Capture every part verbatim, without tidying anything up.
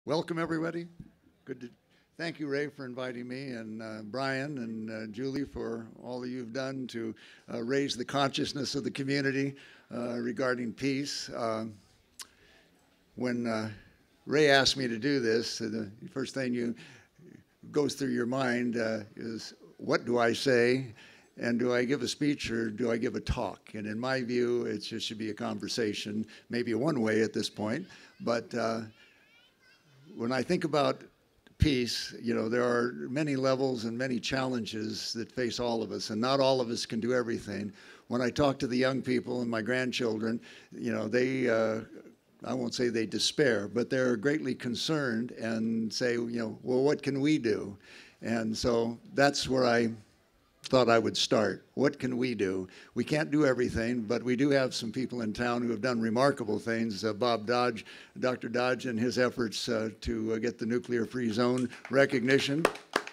Welcome, everybody. Good to thank you, Ray, for inviting me, and uh, Brian and uh, Julie for all that you've done to uh, raise the consciousness of the community uh, regarding peace. Uh, when uh, Ray asked me to do this, uh, the first thing you goes through your mind uh, is, what do I say? And do I give a speech or do I give a talk? And in my view, it just should be a conversation, maybe a one-way at this point, but uh, when I think about peace, you know, there are many levels and many challenges that face all of us, and not all of us can do everything. When I talk to the young people and my grandchildren, you know, they, uh, I won't say they despair, but they're greatly concerned and say, you know, well, what can we do? And so that's where I thought I would start. What can we do? We can't do everything, but we do have some people in town who have done remarkable things. Uh, Bob Dodge, Doctor Dodge, and his efforts uh, to uh, get the nuclear-free zone recognition.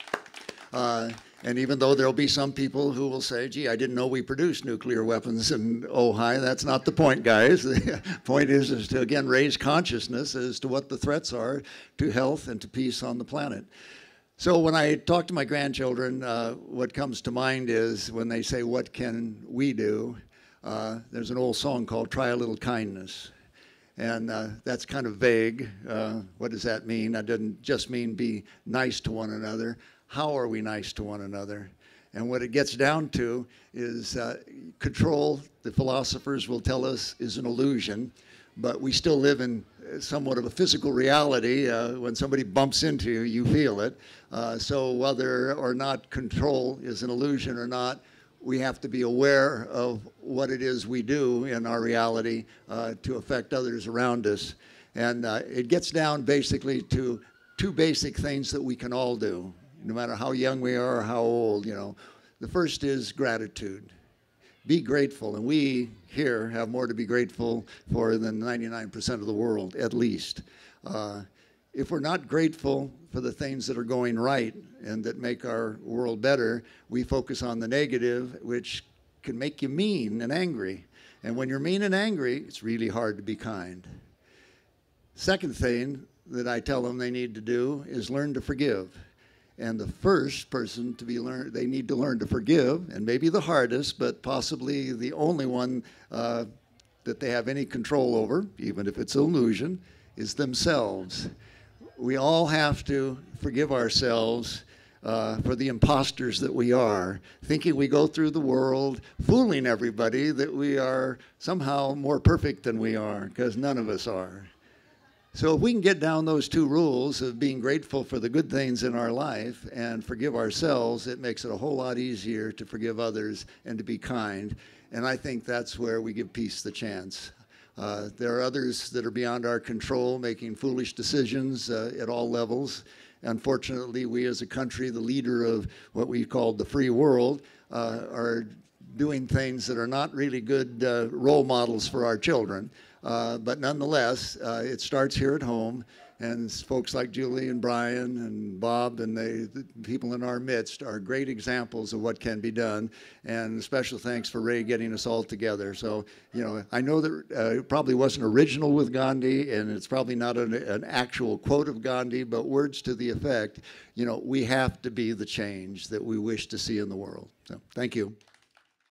Uh, and even though there'll be some people who will say, gee, I didn't know we produced nuclear weapons in Ojai, that's not the point, guys. The point is, is to, again, raise consciousness as to what the threats are to health and to peace on the planet. So when I talk to my grandchildren, uh, what comes to mind is when they say, what can we do? Uh, there's an old song called Try a Little Kindness. And uh, that's kind of vague. Uh, what does that mean? That doesn't just mean be nice to one another. How are we nice to one another? And what it gets down to is uh, control, the philosophers will tell us, is an illusion. But we still live in somewhat of a physical reality. Uh, when somebody bumps into you, you feel it. Uh, so whether or not control is an illusion or not, we have to be aware of what it is we do in our reality uh, to affect others around us. And uh, it gets down basically to two basic things that we can all do, no matter how young we are or how old, you know. The first is gratitude. Be grateful, and we here have more to be grateful for than ninety-nine percent of the world, at least. Uh, if we're not grateful for the things that are going right and that make our world better, we focus on the negative, which can make you mean and angry. And when you're mean and angry, it's really hard to be kind. Second thing that I tell them they need to do is learn to forgive. And the first person to be learned, they need to learn to forgive, and maybe the hardest, but possibly the only one uh, that they have any control over, even if it's an illusion, is themselves. We all have to forgive ourselves uh, for the imposters that we are, thinking we go through the world fooling everybody that we are somehow more perfect than we are, because none of us are. So if we can get down those two rules of being grateful for the good things in our life and forgive ourselves, it makes it a whole lot easier to forgive others and to be kind. And I think that's where we give peace the chance. Uh, there are others that are beyond our control, making foolish decisions uh, at all levels. Unfortunately, we as a country, the leader of what we call the free world, uh, are doing things that are not really good uh, role models for our children. Uh, but nonetheless, uh, it starts here at home, and folks like Julie and Brian and Bob and they, the people in our midst are great examples of what can be done. And special thanks for Ray getting us all together. So, you know, I know that uh, it probably wasn't original with Gandhi, and it's probably not an, an actual quote of Gandhi, but words to the effect, you know, we have to be the change that we wish to see in the world. So, thank you.